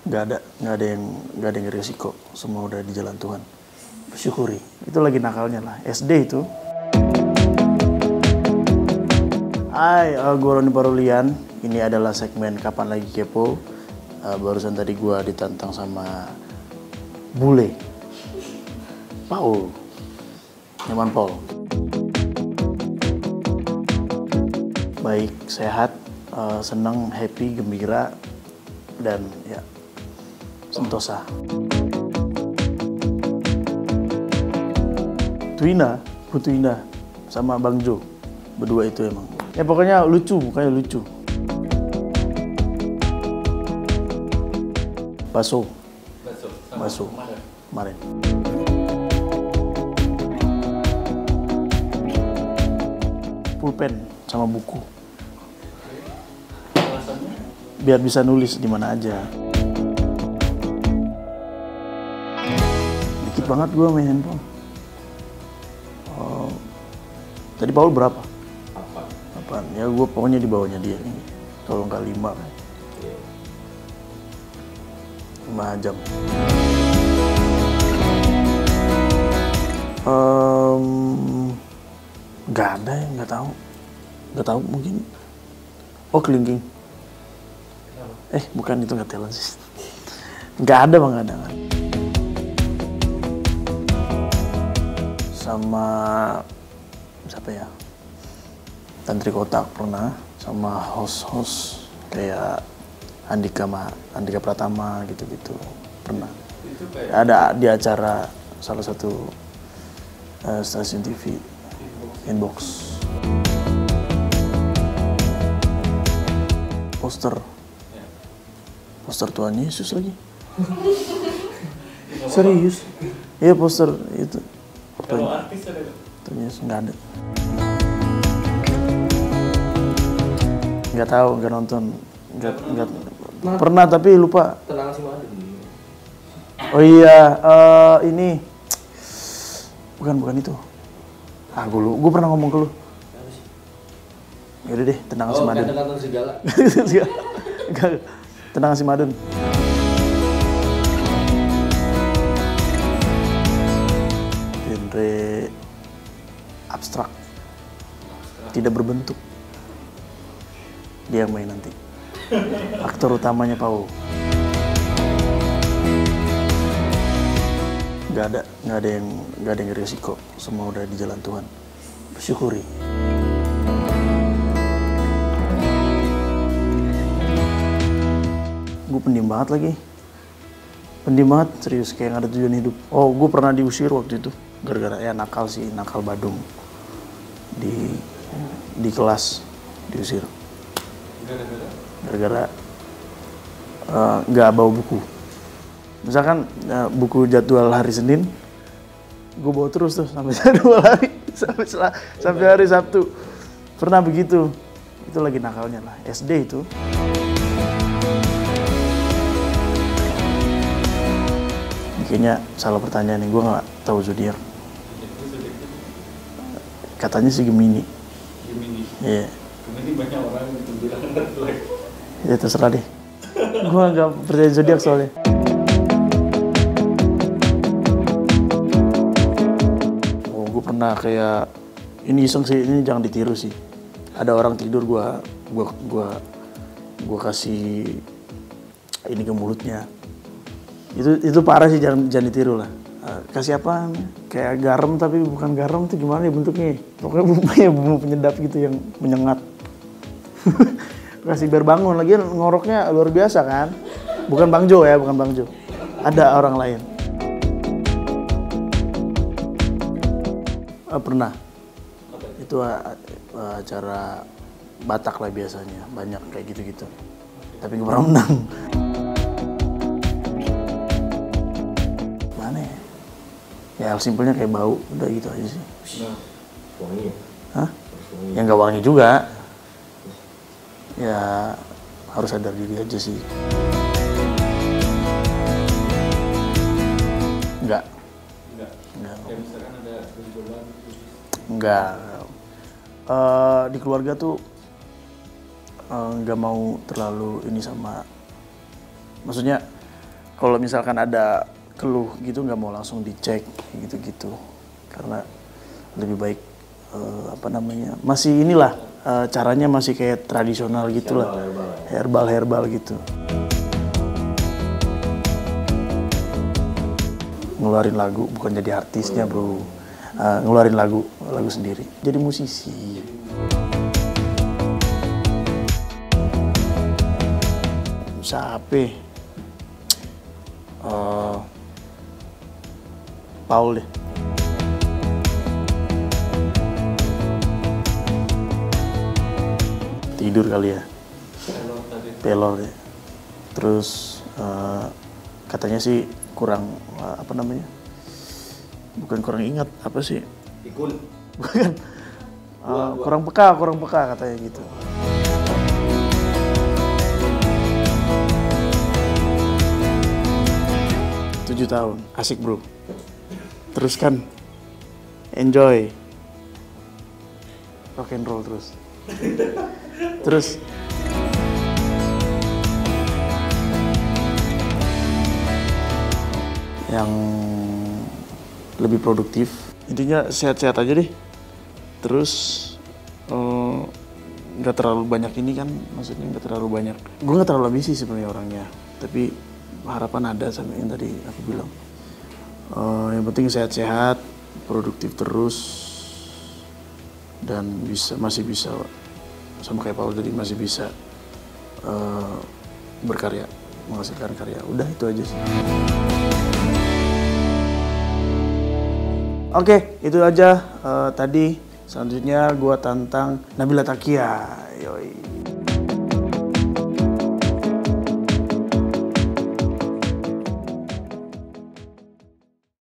nggak ada yang risiko, semua udah di jalan Tuhan. Bersyukuri, itu lagi nakalnya lah, SD itu. Hai, gue Roni Parulian, ini adalah segmen Kapan Lagi Kepo. Barusan tadi gue ditantang sama bule, Paul, nyaman Paul. Baik, sehat, senang, happy, gembira, dan ya sentosa. Twina, Putu Indah, sama Bang Jo, berdua itu emang. Ya pokoknya lucu, mukanya lucu. Baso kemarin. Pulpen sama buku. Biar bisa nulis di mana aja. Dikit banget gue main handphone. Tadi Paul berapa? 8. Ya gue pokoknya di bawahnya dia nih. Tolong kali 5 kan. 5 jam. Gak ada ya, nggak tahu mungkin. Oh, kelingking. Bukan, itu nggak talent sih. Nggak ada bang, nggak ada. Sama siapa ya? Tantri Kotak pernah, sama host kayak Andika Pratama gitu pernah. Ada di acara salah satu stasiun TV, Inbox. Poster Tuhan Yesus lagi. Serius? Iya, poster itu. Kalau artis ada Tuhan Yesus nggak ada. Nggak tahu, nggak nonton, nggak pernah tapi lupa. Tenang si Madun. Oh iya, ini bukan itu. Gue pernah ngomong ke lu. Yaudah deh, tenang si Madun. Kata-kata segala. Tenang si Madun. Genre abstrak, tidak berbentuk. Dia yang main nanti. Aktor utamanya Paul. Nggak ada yang risiko, semua udah di jalan Tuhan. Bersyukuri. Gue pendiam banget lagi. Pendiam banget, serius, kayak nggak ada tujuan hidup. Oh, gue pernah diusir waktu itu. Gara-gara ya nakal badung. Di kelas diusir. Gara-gara nggak bawa buku. Misalkan buku jadwal hari Senin, gue bawa terus tuh sampai jadwal hari sampai hari Sabtu. Pernah begitu. Itu lagi nakalnya lah. SD itu. Kayaknya salah pertanyaan nih, gue nggak tahu zodiak. Katanya sih Gemini. Iya. Gemini banyak orang yang bilang red flag. Ya terserah deh. Gue nggak percaya zodiak soalnya. Oh, gue pernah kayak ini iseng sih, ini jangan ditiru sih. Ada orang tidur, gue kasih ini ke mulutnya. Itu parah sih, jangan ditiru lah. Kasih apa? Kayak garam tapi bukan garam, itu gimana ya bentuknya? Pokoknya bumbu penyedap gitu yang menyengat. Kasih biar bangun, lagi ngoroknya luar biasa kan? Bukan Bang Jo ya, bukan Bang Jo. Ada orang lain. Pernah. Itu acara Batak lah biasanya, banyak kayak gitu-gitu. Tapi gak pernah menang. Ya simpelnya kayak bau, udah gitu aja sih. Wangi ya? Hah? Ya nggak wangi juga. Ya harus sadar diri aja sih. Enggak. Kayak misalkan ada perjuangan. Enggak. Di keluarga tuh nggak mau terlalu ini sama. Maksudnya kalau misalkan ada keluh gitu nggak mau langsung dicek gitu-gitu, karena lebih baik masih inilah caranya masih kayak tradisional gitulah, herbal gitu. Ngeluarin lagu bukan jadi artisnya bro, ngeluarin lagu sendiri, jadi musisi. Siapa? Paul deh. Tidur kali ya. Pelor deh. Terus katanya sih kurang bukan kurang ingat, apa sih? Pikun. Bukan. Kurang peka katanya gitu. Tahun, asik bro. Teruskan, enjoy, rock and roll terus. Yang lebih produktif, intinya sehat-sehat aja deh. Terus nggak terlalu banyak ini kan, maksudnya nggak terlalu banyak. Gue nggak terlalu ambisi sebenarnya orangnya, tapi harapan ada sama yang tadi aku bilang. Yang penting sehat-sehat, produktif terus, dan masih bisa sama kayak Paul tadi, masih bisa berkarya, menghasilkan karya. Udah itu aja sih. Oke, itu aja tadi. Selanjutnya gua tantang Nabila Takia. Yoi.